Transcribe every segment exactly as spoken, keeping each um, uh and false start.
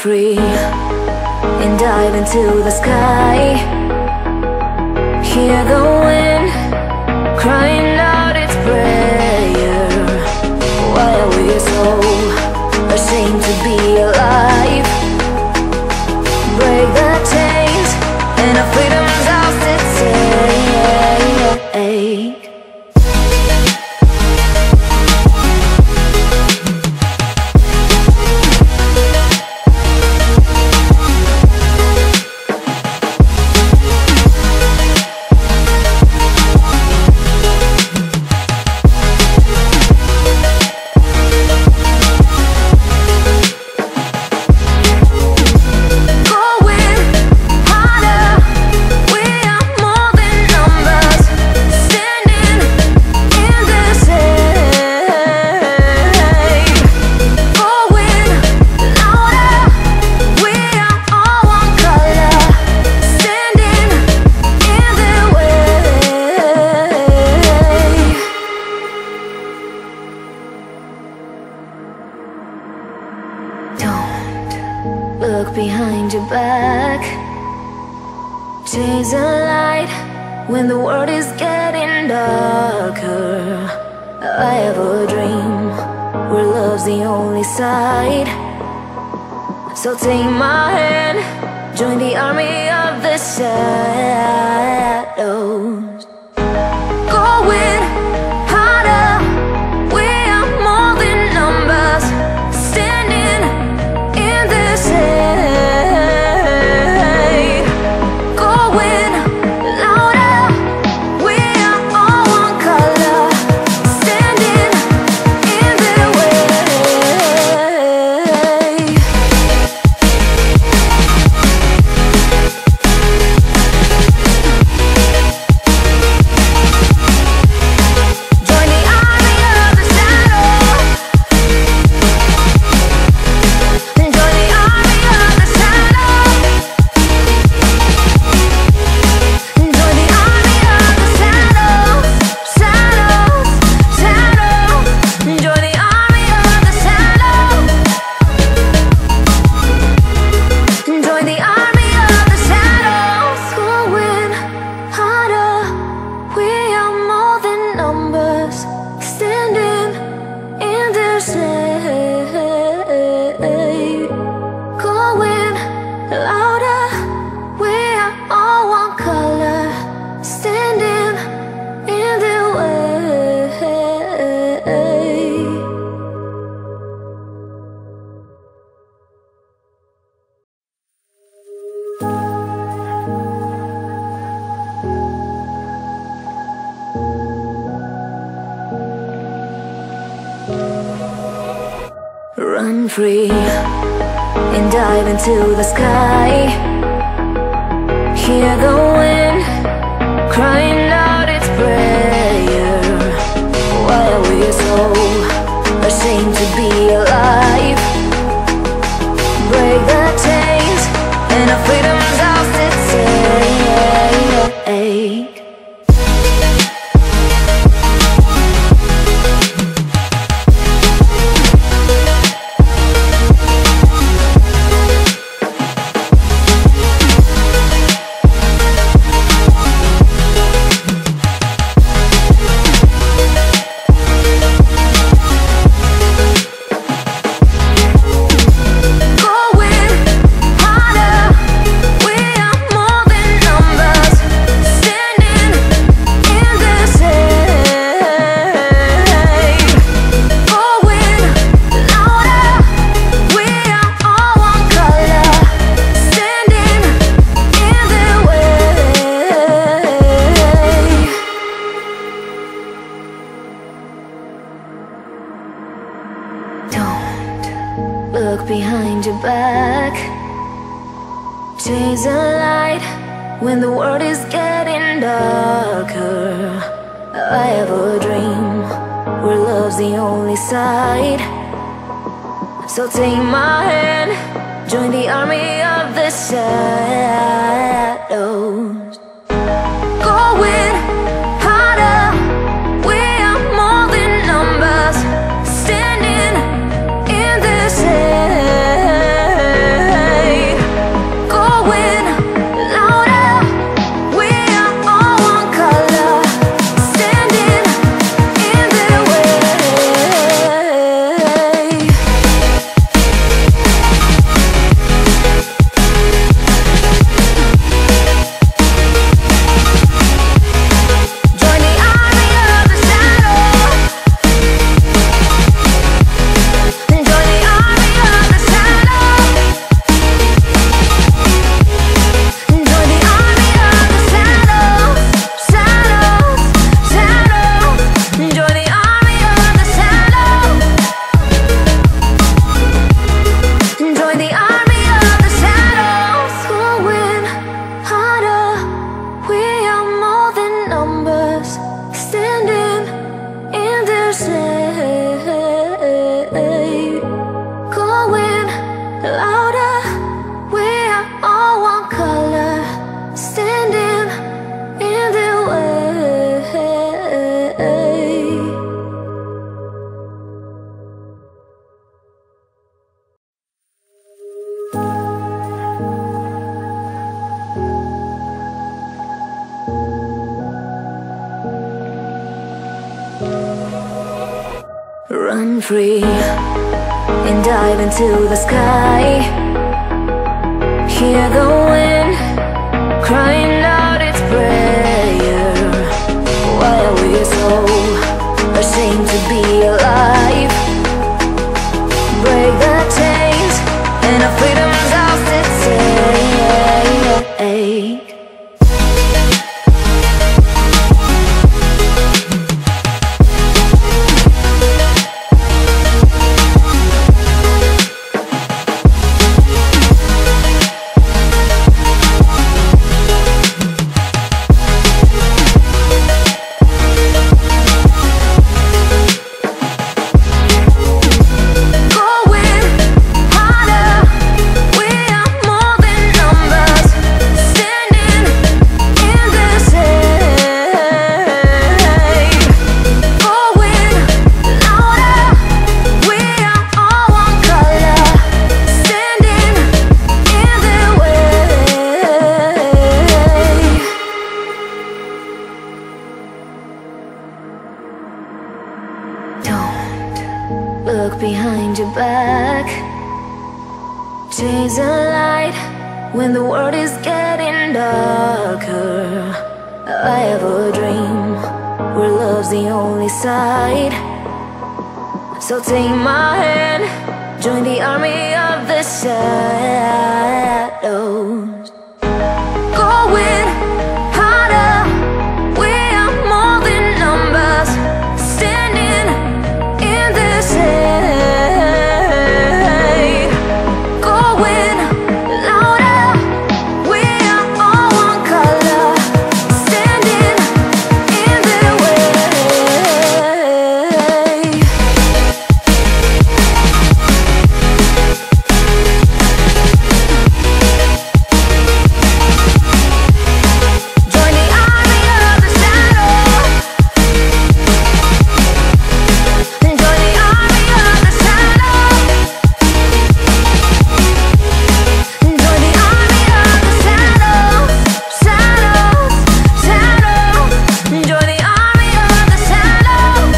free and dive into the sky. Hear the wind crying out its prayer. Why are we so ashamed to be alive? Break the chains and our freedom's ours to take. Look behind your back. Chase a light when the world is getting darker. I have a dream where love's the only side. So take my hand, join the army of the shadows. Going harder, we are more than numbers. Standing in this shade. Going louder, we are all one color. Standing in the way. Join the army of the shadow. Join the army of the shadow. Join the army of the shadows, shadows, shadows. Join the army of the shadows. Join the army of the shadows. Going harder, we are more than numbers. Standing in the shade. Going louder, we are all one color. Standing in the way. Run free and dive into the sky. Hear the wind crying out its prayer. Why are we so ashamed to be alive? Break the chains and our freedom's ours to take. Going harder, we are more than numbers. Standing in the shade. Going louder, we are all one color. Standing in the way. Don't look behind your back. Chase a light when the world is getting darker. I have a dream where love's the only side. So take my hand, join the army of the shadows. Going harder, we are more than numbers. Standing in the shade. free and dive into the sky. Hear the wind crying out its prayer. Why are we so ashamed to be alive? Break the chains and our freedom's ours to take. Look behind your back. Chase a light when the world is getting darker. I have a dream where love's the only side. So take my hand, join the army of the shadows. Going harder, we are more than numbers. Standing in this shade. Going louder, we are all one color. Standing in their way. Join the army of the shadow. Join the army of the shadow. Join the army of the shadows, shadows, shadows. Join the army of the shadows.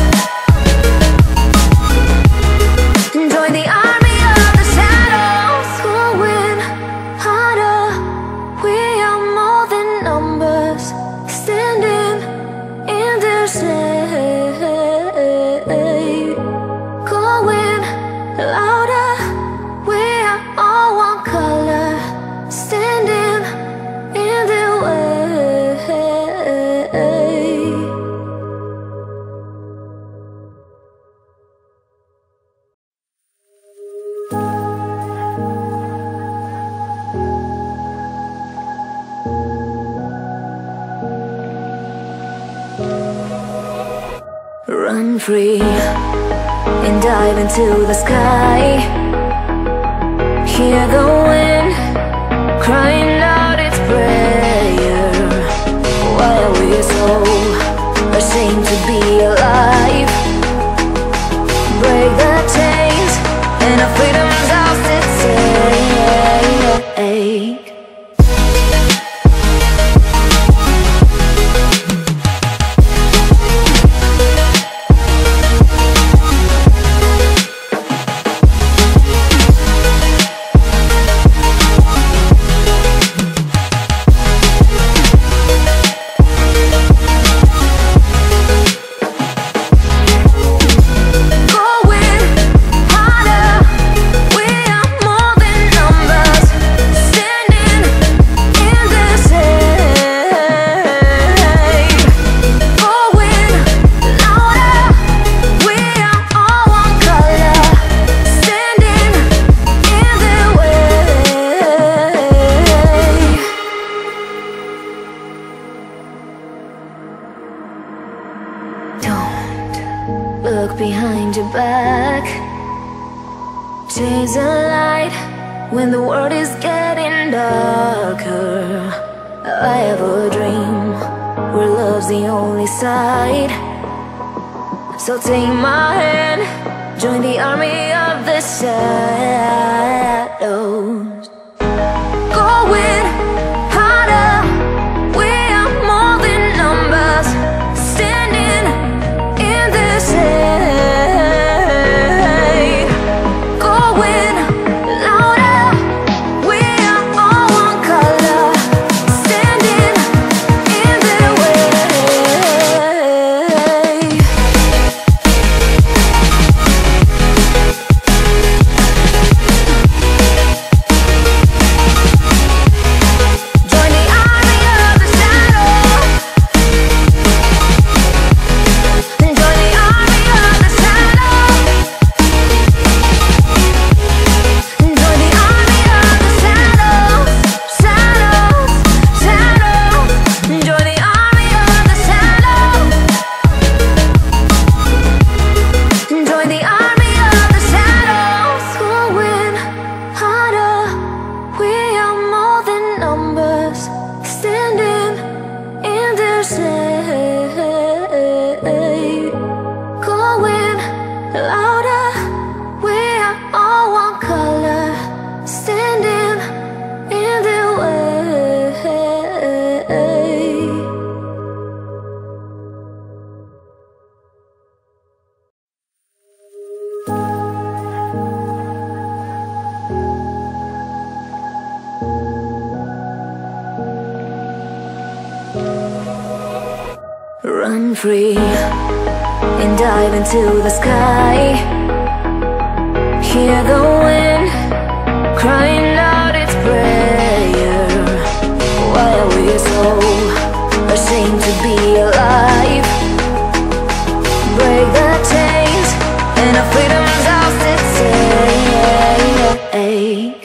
Join the army of the shadows. Going harder, we are more than numbers. Standing in their shade. Going louder, we are all one color. Standing in their way. Run free and dive into the sky. Hear the wind crying out its prayer. Why are we so ashamed to be alive? Break the chains and our freedom's ours to take. Going harder, we are more than numbers. Standing in the shade. Going louder, we are all one color. Standing in their way. Don't look behind your back. Chase a light when the world is getting darker. I have a dream where love's the only side. So take my hand, join the army of the shadows. Going harder, we are more than numbers. Standing in this shade. Run free and dive into the sky. Hear the wind crying out its prayer. Why are we so ashamed to be alive? Break the chains and our freedom's ours to take.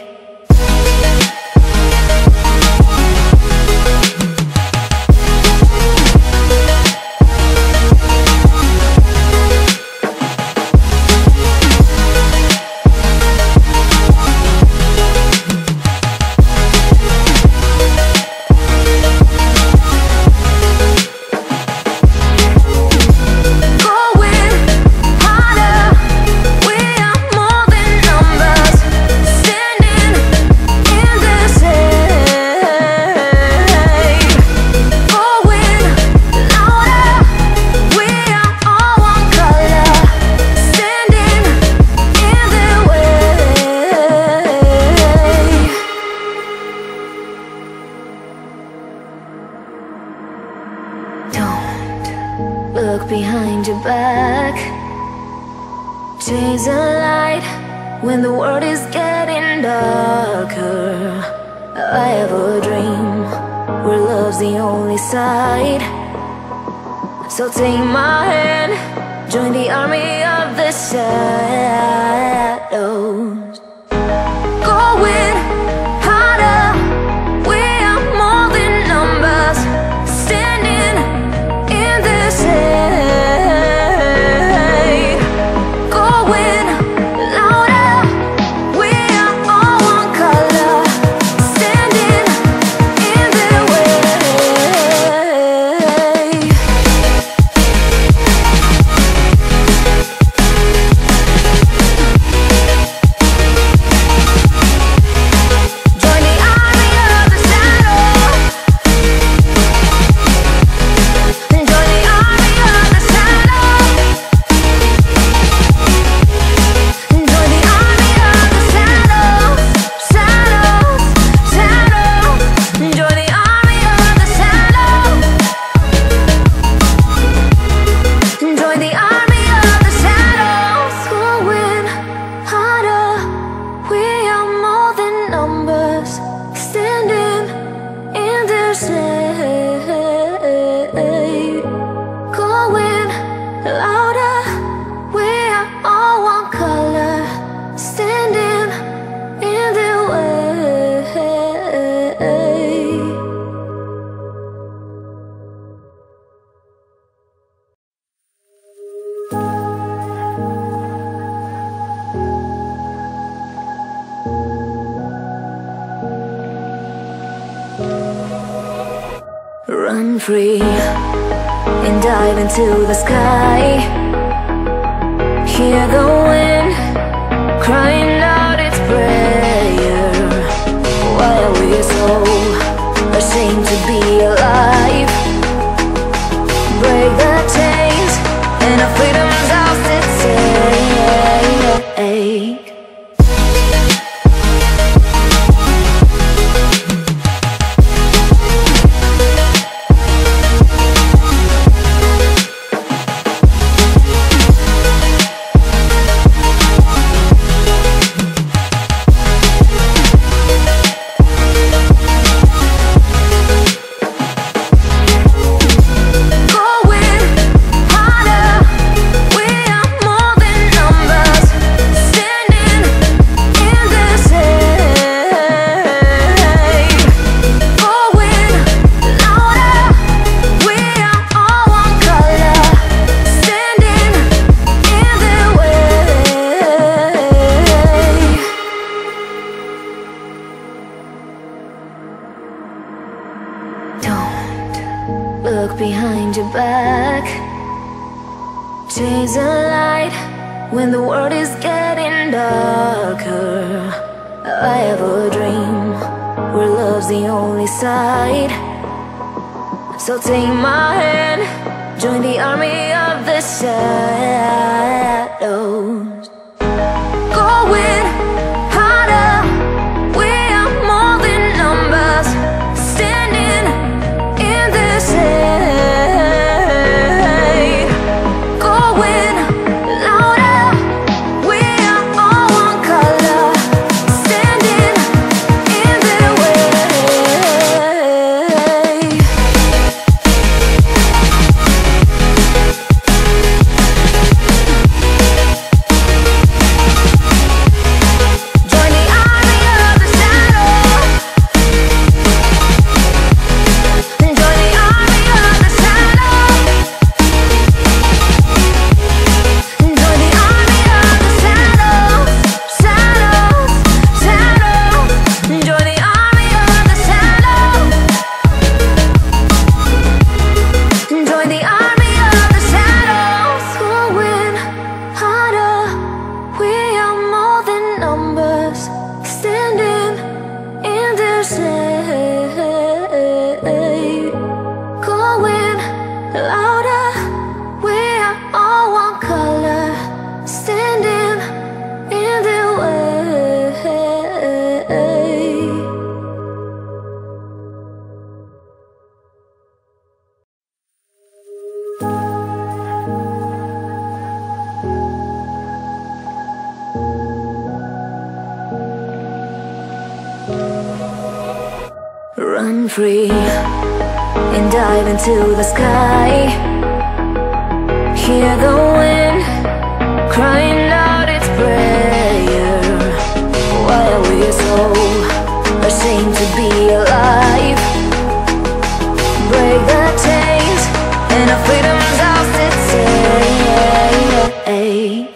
Look behind your back. Chase a light when the world is getting darker. I have a dream where love's the only side. So take my hand, join the army of the shadows. Going harder, we are more than numbers. Standing in the shade. Going louder, we are all one color. Standing in the way. Join the army of the shadow. Join the army of the shadow. Join the army of the shadows, shadows, shadows. Join the army of the shadows. Join the army of the shadows. Going harder, we are more than numbers. Standing in the shade. Going louder, we are all one color. Standing in the way. Run free and dive into the sky. Hear the wind crying out its prayer. Why are we so ashamed to be alive? Break the chains and our freedom's ours to take. Going harder, we are more than numbers. Standing in the shade. Going louder, we are all one color. Standing in the way. Don't look behind your back. Chase a light when the world is getting darker. I have a dream where love's the only side. So take my hand, join the army of the shadows. Going harder, we are more than numbers. Standing in the shade. Run free and dive into the sky. Hear the wind crying out its prayer. Why are we so ashamed to be alive? Break the chains and our freedom's ours to take.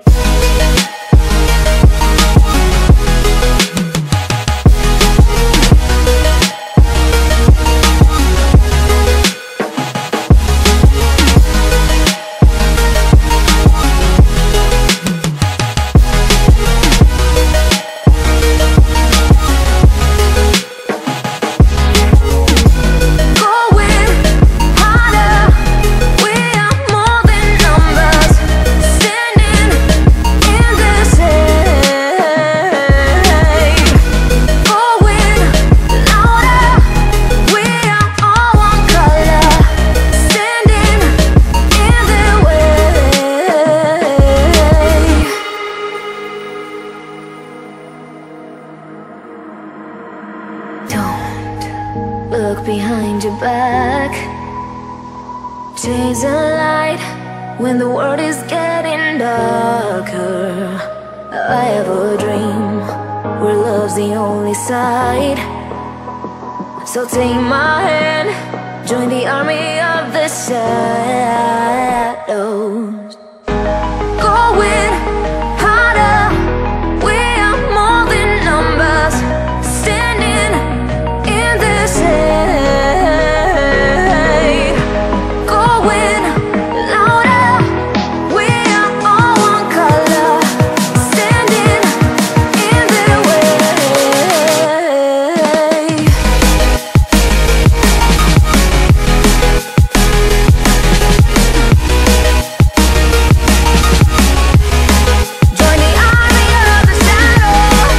Look behind your back. Chase a light when the world is getting darker. I have a dream where love's the only side. So take my hand, join the army of the shadows. Going harder, we are more than numbers. Standing in this shade, going louder, we are all one color. Standing in their way. Join the army of the shadow.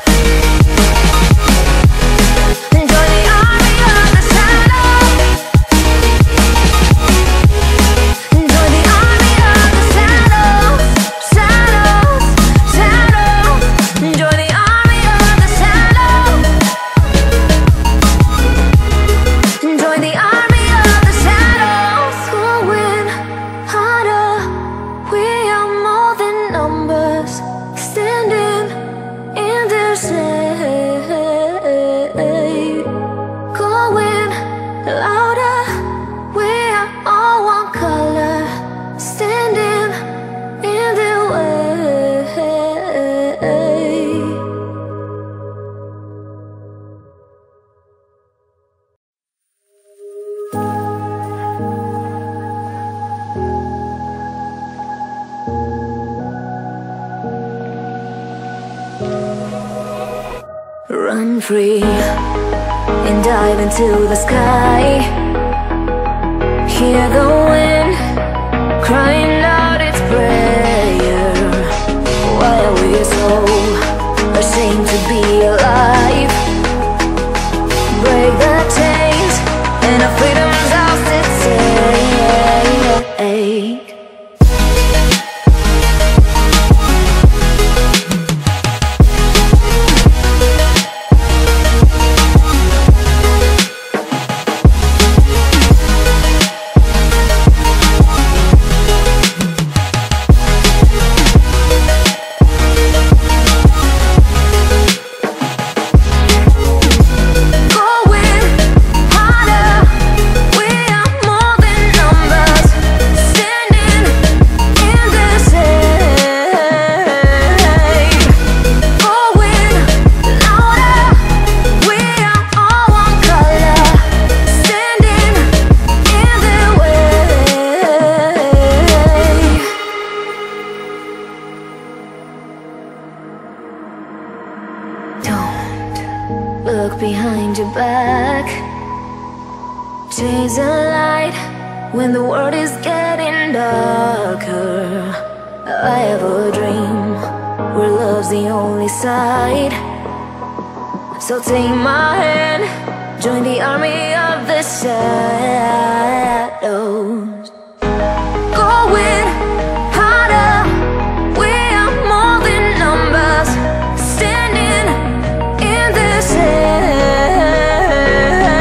Join the army of the shadow. Join the army of the shadows, shadows, shadows. Join the army of the shadows. Join the army of the shadows. Going harder, we are more than numbers. Standing in their shade. Going louder, we are all one color. Standing in their way. Run free and dive into the sky. Hear the wind crying out its prayer. Why are we so ashamed to be alive? Break the chains and our freedom's ours to take. Going harder, we are more than numbers. Standing in the shade. Going louder, we are all one color. Standing in their way. Don't look behind your back. Chase a light when the world is getting darker. I have a dream where love's the only side. So take my hand, join the army of the shadows. Going harder, we are more than numbers. Standing in this shade.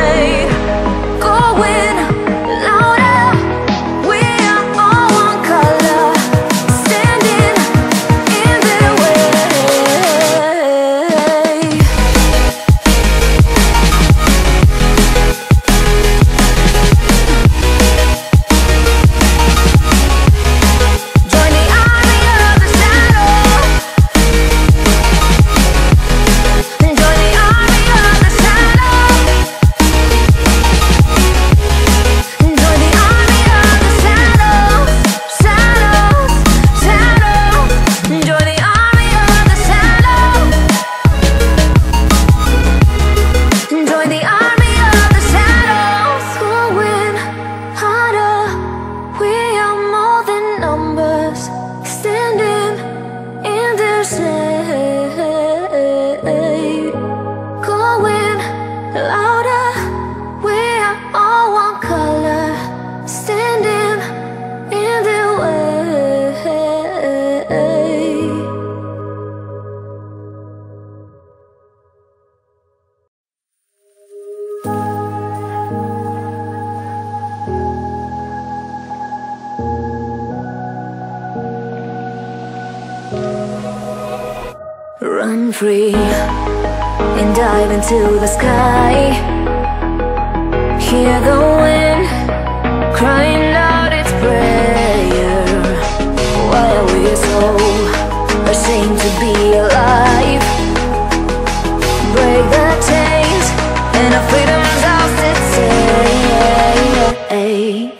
free and dive into the sky. Hear the wind crying out its prayer. Why are we so ashamed to be alive? Break the chains and our freedom's ours to take.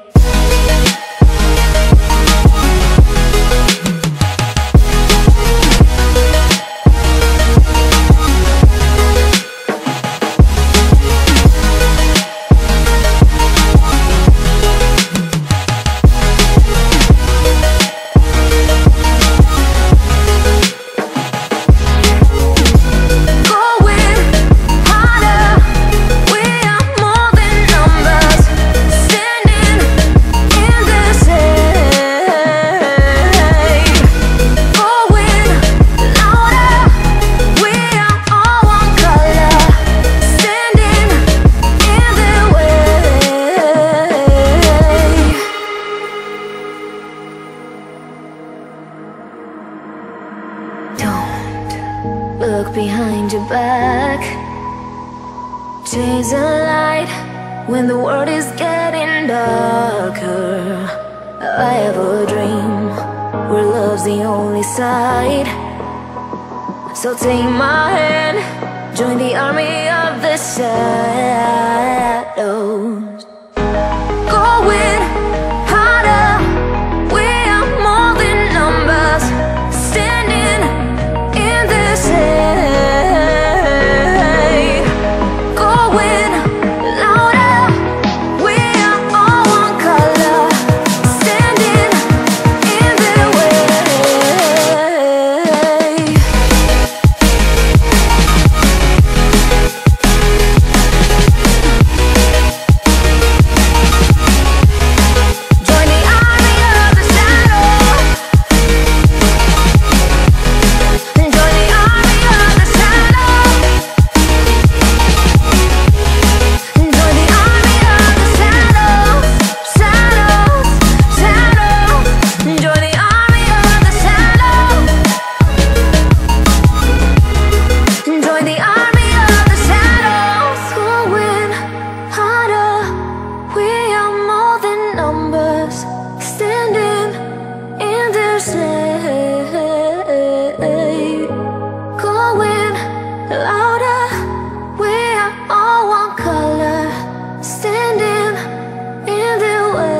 Look behind your back. Chase a light when the world is getting darker. I have a dream where love's the only side. So take my hand, join the army of the shadows. Going harder, we are more than numbers, standing in this shade. Going louder, we are all one color, standing in the way. Join the army of the shadows. Join the army of the shadows. Join the army of the shadows. Shadows, shadows. Join the army of the shadows. Join the army of the shadows. Going harder, we are more than numbers, standing in their shade. Going louder, we are all one color, standing in their way.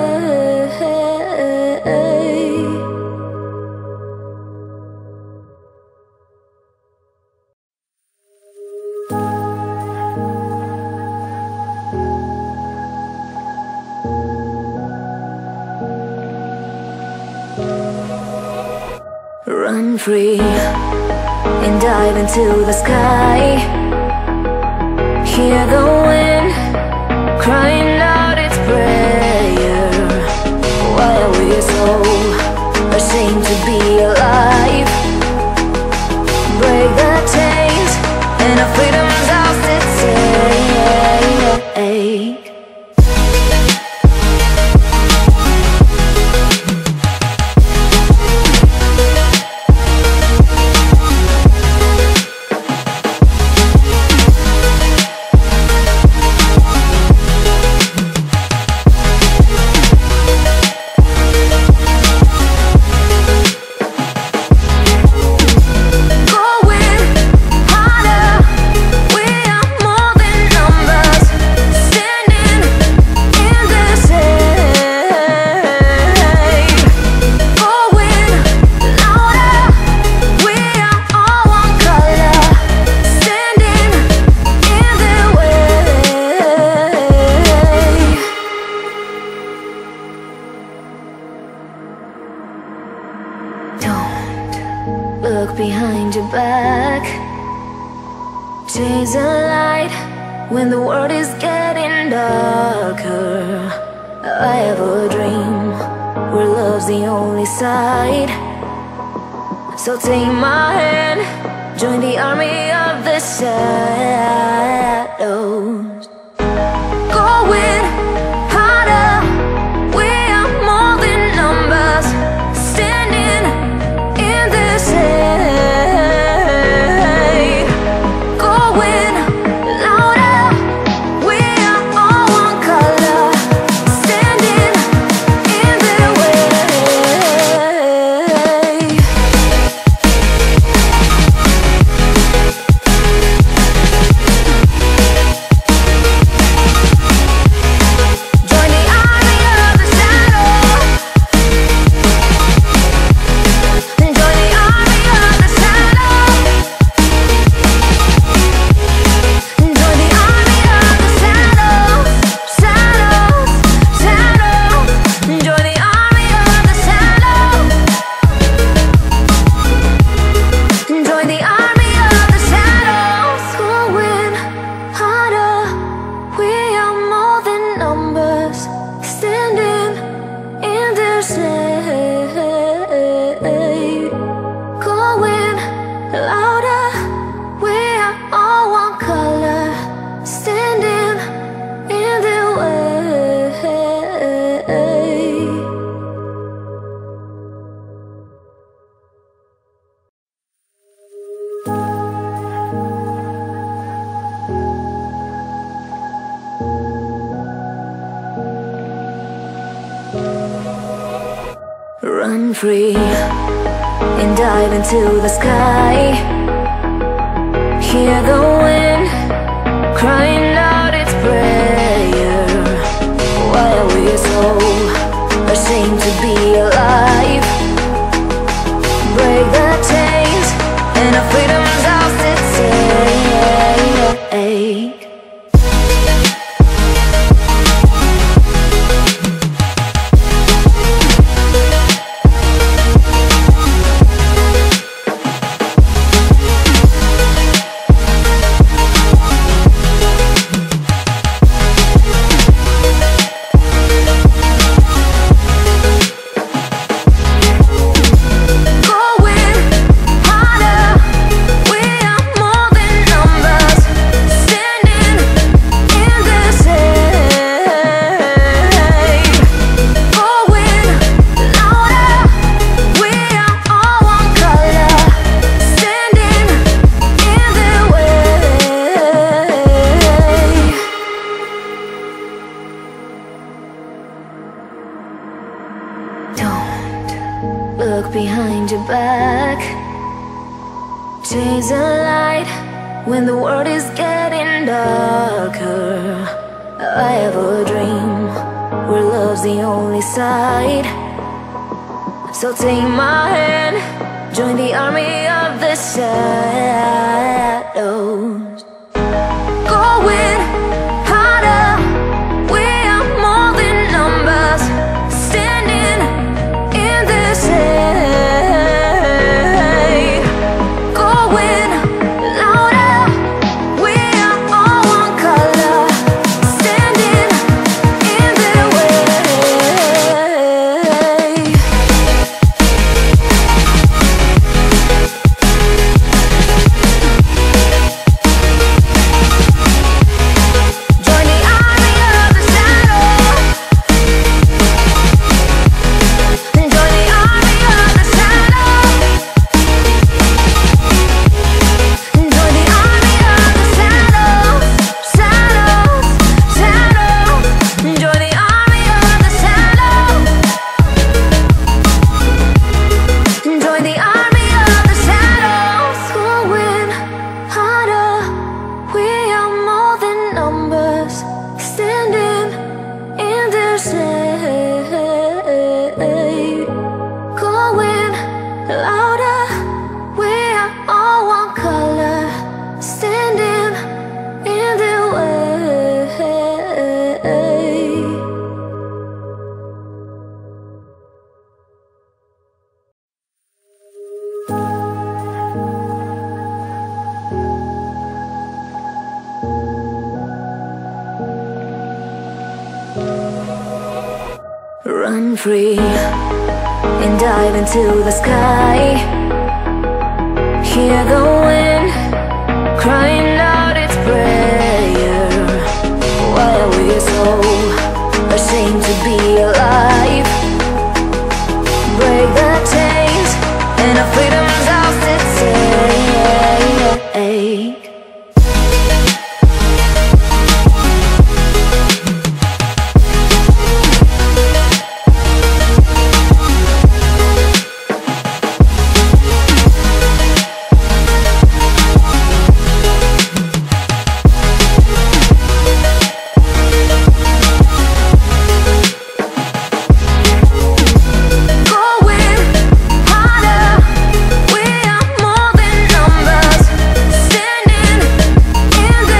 Run free and dive into the sky. Hear the wind crying out its prayer. Why are we so ashamed to be alive? Break the chains and our freedom's ours to take. Going harder, we are more than numbers, standing in the shade. Going louder, we are all one color, standing in the way. Don't look behind your back. Chase a light when the world is getting darker. I have a dream where love's the only side. So take my hand, join the army of the shadows. Going harder, we are more than numbers, standing in this shade. Run free and dive into the sky. Hear the wind crying out its prayer. Why are we so ashamed to be alive? Break the chains and our freedom's ours to take. Look behind your back. Chase a light when the world is getting darker. I have a dream where love's the only side. So take my hand, join the army of the shadows. Going harder, we are more than numbers. Standing in this shade. Going louder, we are all one color. Standing in the way. Join the army of the shadow. Join the army of the shadow. Join the army of the shadows, shadows, shadows. Join the army of the shadows. Join the army of the shadows. Going harder, we are more than numbers. Standing in their shade. Going louder, we are all one color. Standing in their way. Run free and dive into the sky. Hear the wind crying out its prayer. Why are we so ashamed to be alive? Break the chains and our freedom's ours to take. Going harder, we are more than numbers. Standing in the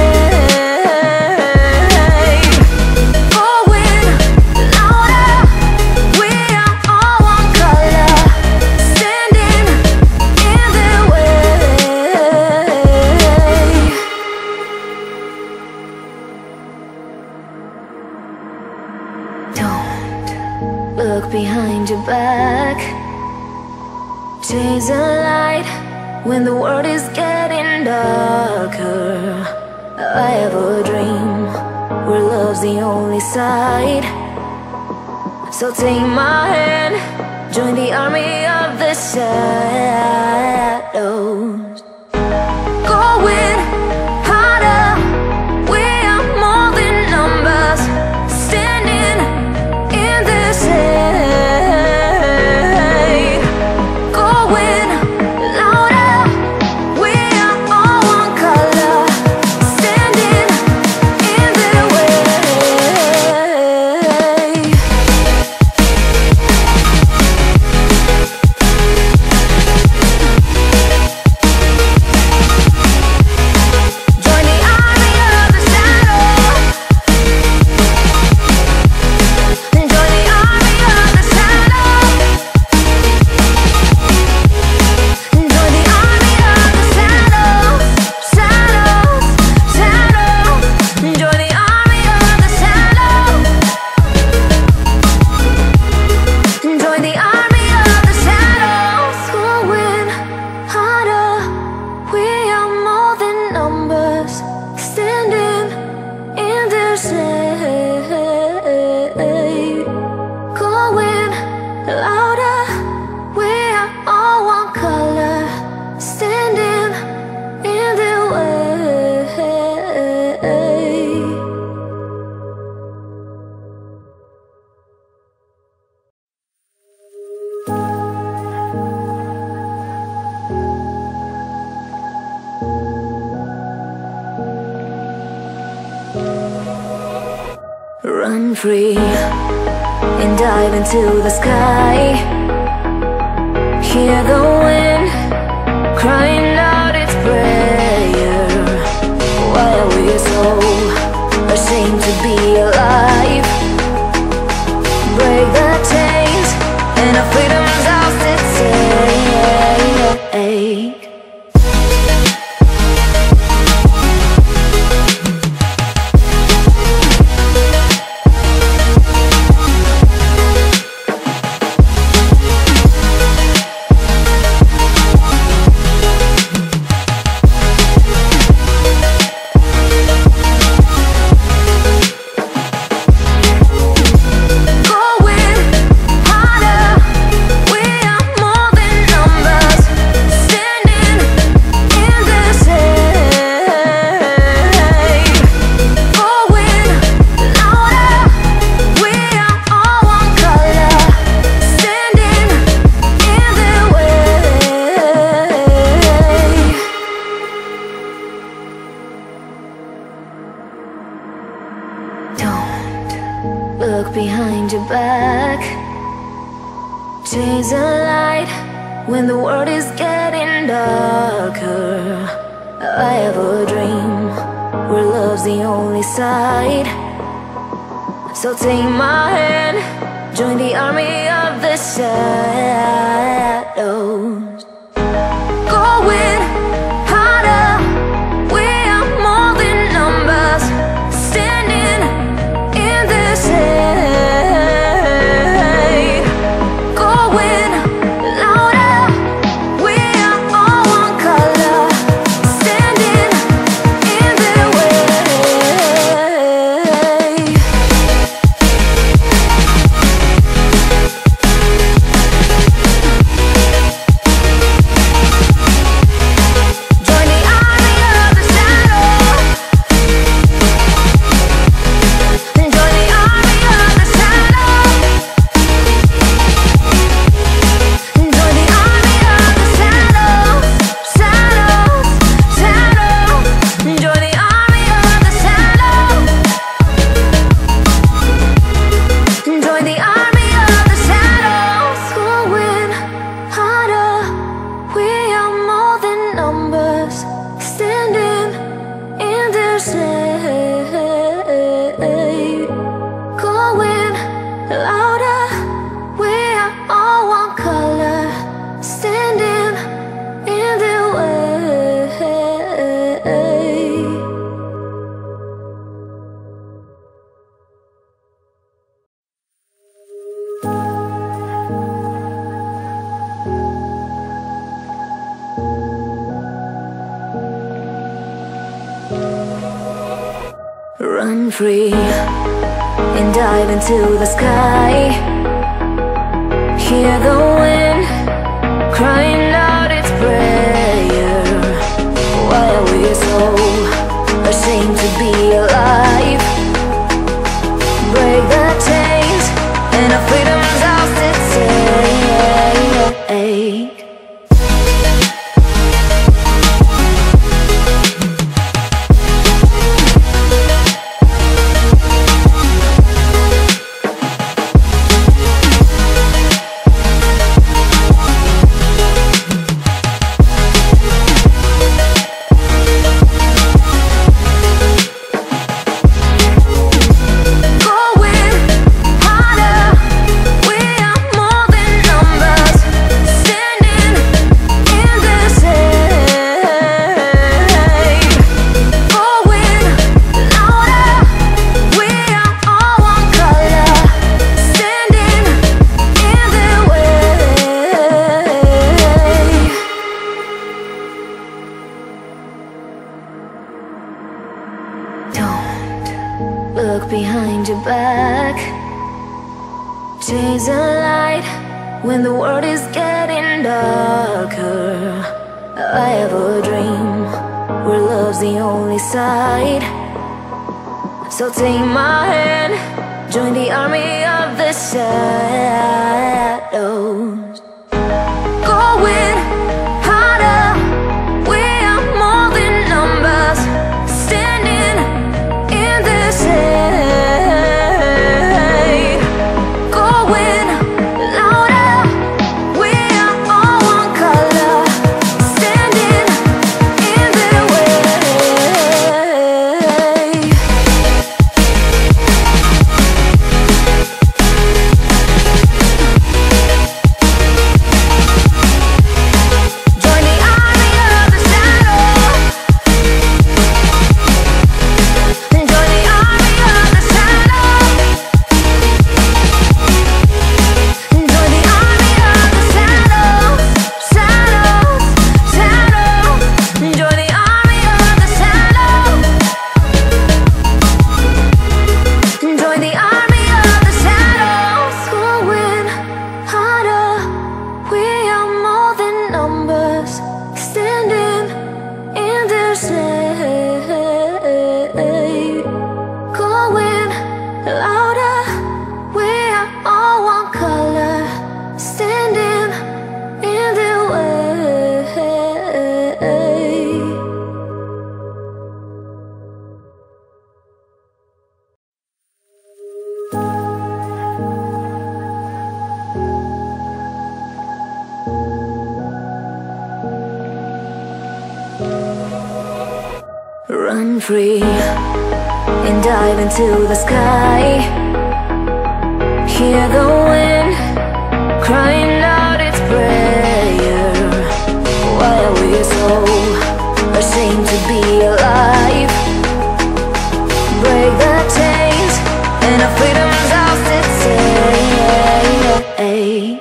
shade. Going louder, we are all one color. Standing in the way. Don't look behind your back. Chase a light when the world is getting darker. I have a dream where love's the only side. So take my hand, join the army of the shadows. Going harder, we are more than same. Going louder, we are all one color, standing in the way. Run free and dive into the sky. Hear the wind crying out its prayer. Why are we so ashamed to be alive? Break the chains and our freedom's ours to take. Look behind your back. Chase a light when the world is getting darker. I have a dream where love's the only side. So take my hand, join the army of the shadows. Going harder, we are more than numbers, standing in this shade. Going louder, we are all one color, standing in the way. Join the army of the shadow. Join the army of the shadow. Join the army of the shadows, shadows, shadows. Join the army of the shadows. Join the army of the shadows. Going harder, we are more than numbers, standing in their shade. Going louder, we are all one color, standing in their way. Run free and dive into the sky. Hear the wind crying out its prayer. Why are we so ashamed to be alive? Break the chains and our freedom's ours to take. look behind your back. Chase a light when the world is getting darker. I have a dream where love's the only side. So take my hand, join the army of the shadows. Going harder, we are more than numbers, standing in the shade. Going louder, we are all one color, standing in the way. Join the army of the shadows. Join the army of the shadows. Join the army of the shadows. Shadows, shadows. Join the army of the shadows. Join the army of the shadows. Going harder, we are more than numbers, standing in the shade. Going louder, we are all one color, standing in the way. Run free and dive into the sky. Hear the wind crying out its prayer. Why are we so ashamed to be alive? Break the chains and our freedom's ours to take.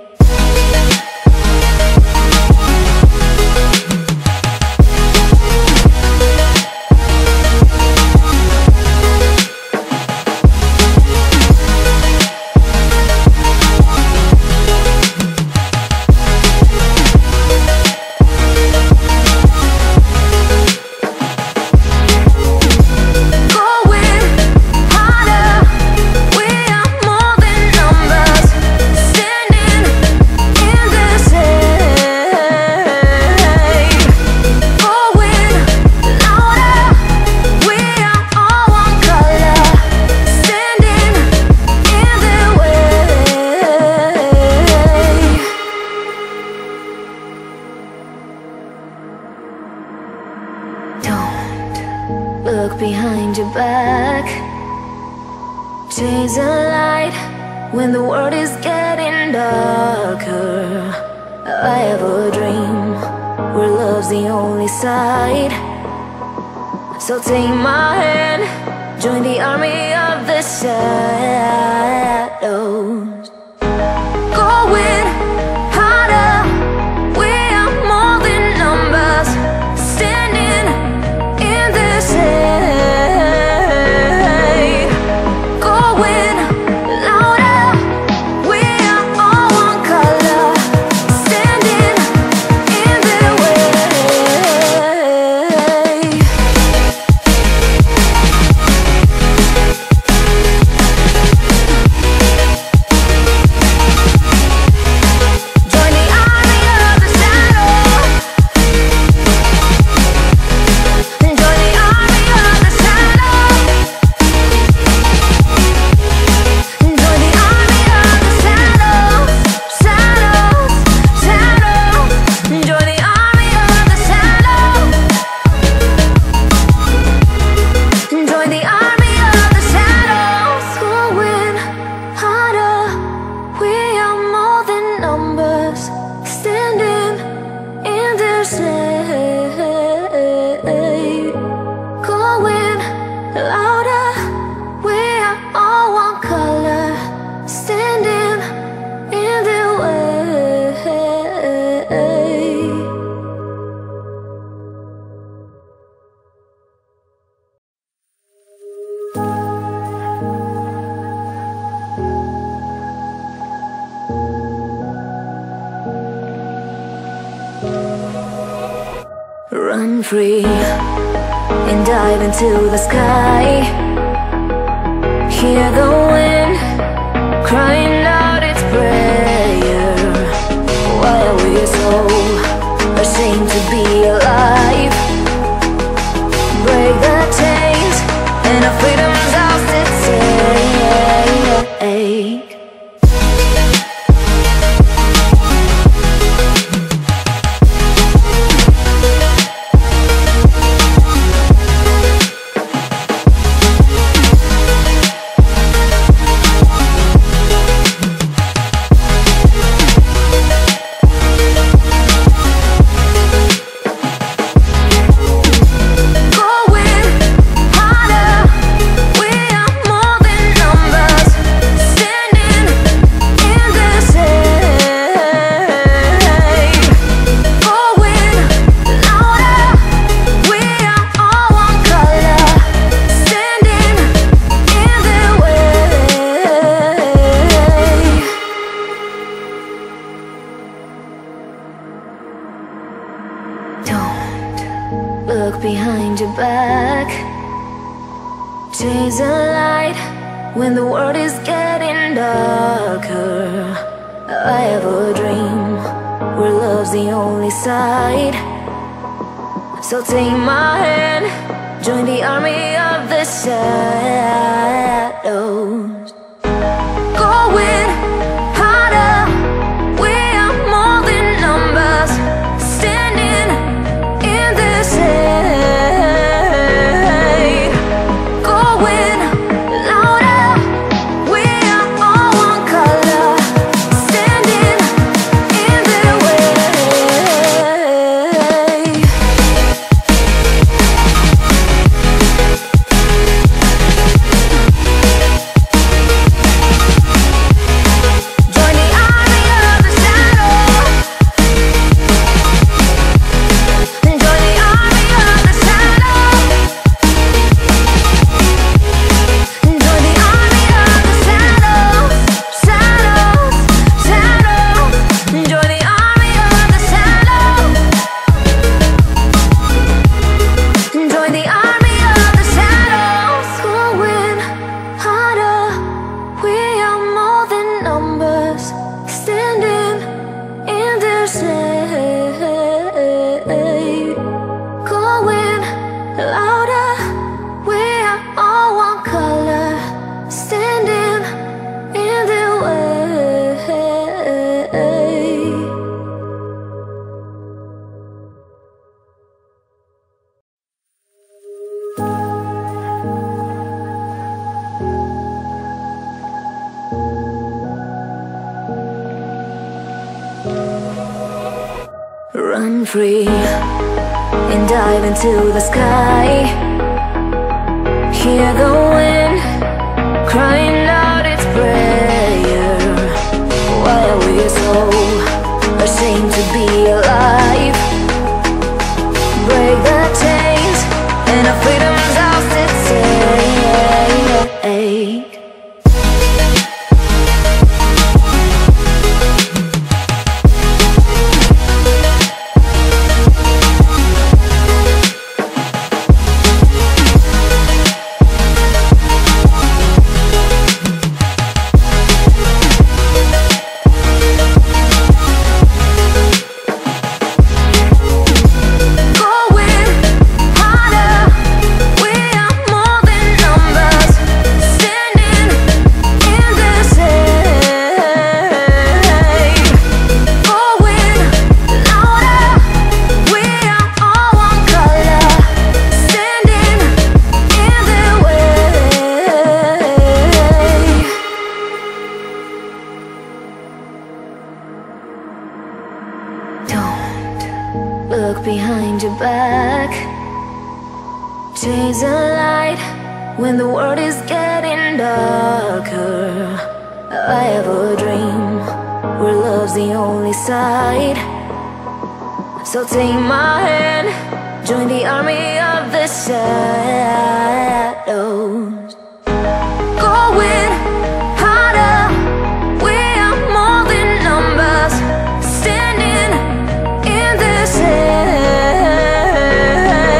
Going harder, we are more than numbers, standing in the shade. Going louder, we are all one color, standing in the way. Don't look behind your back. Chase a light when the world is getting darker. I have a dream where love's the only side. So take my hand, join the army of the shadows. Going harder, we are more than numbers, standing in the shade. Going louder, we are all one color, standing in the way. free and dive into the sky. Hear the wind crying out its prayer. Why are we so ashamed to be alive? Break the chains and our freedom's ours to take. Look behind your back. Chase a light when the world is getting darker. I have a dream where love's the only side. So take my hand, join the army of the shadows. Going harder, we are more than numbers. Standing in the shade, going louder, we are all one color. Standing in the way. Join the army of the shadow. Join the army of the shadow. Join the army of the shadows, shadows, shadows. Join the army of the shadows. Join the army of the shadows. Going harder, we are more than numbers. Standing in the shade, going louder, we are all one color. Standing in the way. Run free and dive into the sky. Hear the wind crying out its prayer. Why are we so ashamed to be alive? Break the chains and our freedom's ours to take. Going harder, we are more than numbers. Standing in the shade, going louder, we are all one color. Standing in the way. Don't look behind your back. Chase a light when the world is getting darker. I have a dream where love's the only side. So take my hand, join the army of the shadows. Going harder, we are more than numbers. Standing in the shade.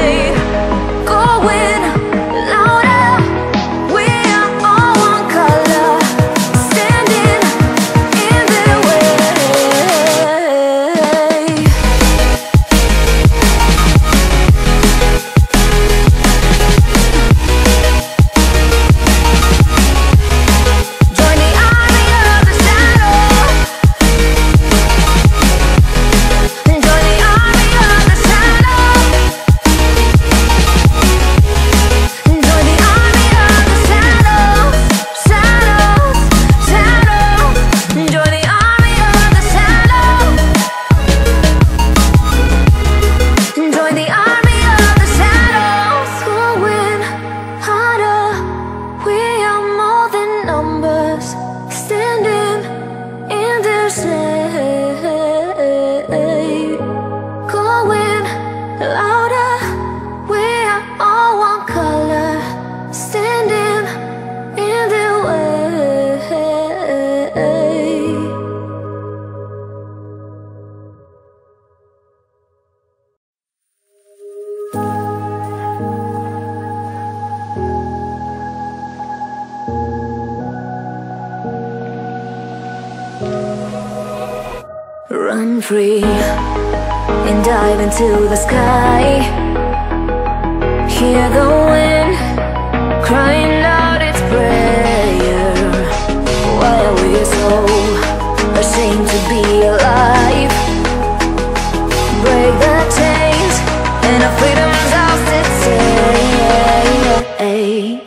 Run free and dive into the sky. Hear the wind crying out its prayer. Why are we so ashamed to be alive? Break the chains and our freedom's ours to take.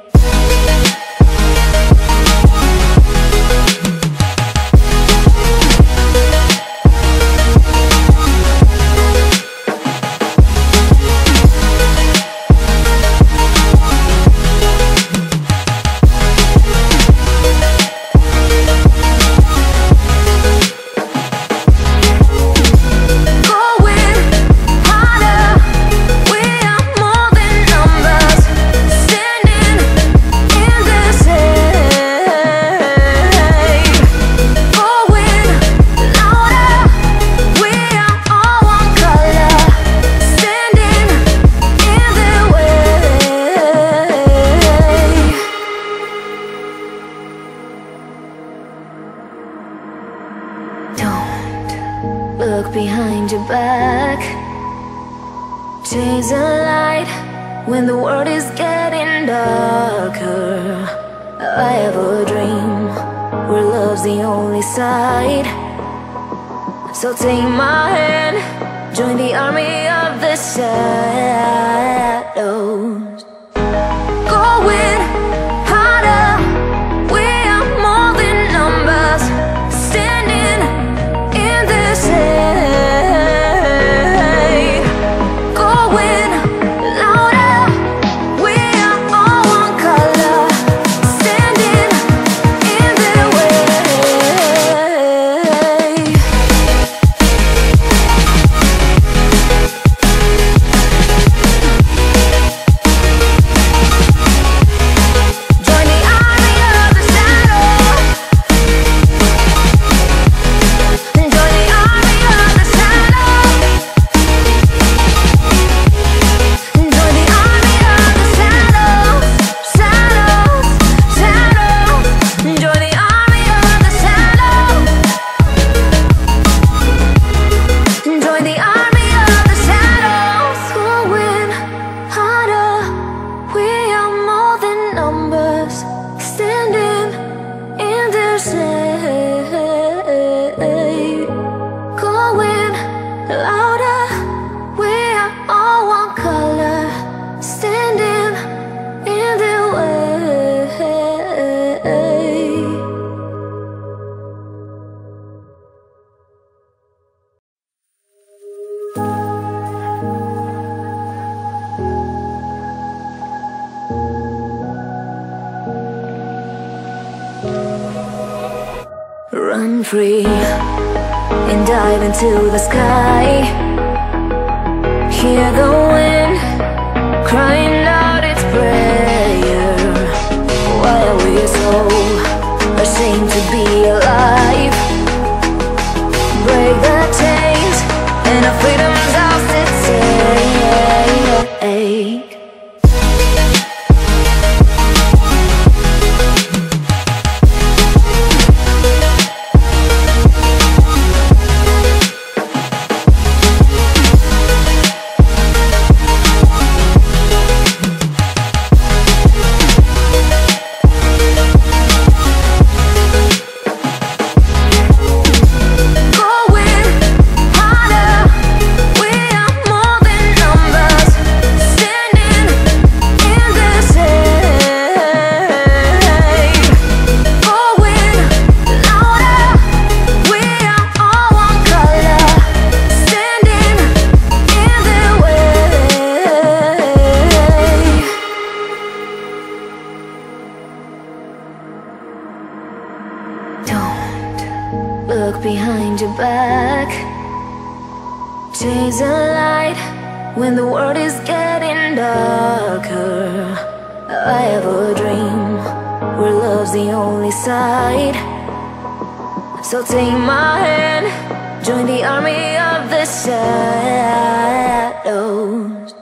Look behind your back. Chase a light when the world is getting darker. I have a dream where love's the only side. So take my hand, join the army of the shadows. Going harder, we are more than numbers, standing in this shade. Going louder, we are all one color, standing in the way. Join the army of the shadows. Join the army of the shadows. Join the army of the shadows. Shadows, shadows. Join the army of the shadows. Join the army of the shadows. Going harder, we are more than numbers, standing in the shade. Going louder, we are all one color, standing in the way. Run free and dive into the sky. Hear the wind crying out its prayer. Why are we so ashamed to be alive? Break the chains and our freedom's ours to take. Going harder, we are more than numbers, standing in the shade. Going louder, we are all one color, standing in the way. Don't look behind your back. Chase a light when the world is getting darker. I have a dream where love's the only side. So take my hand, join the army of the shadows.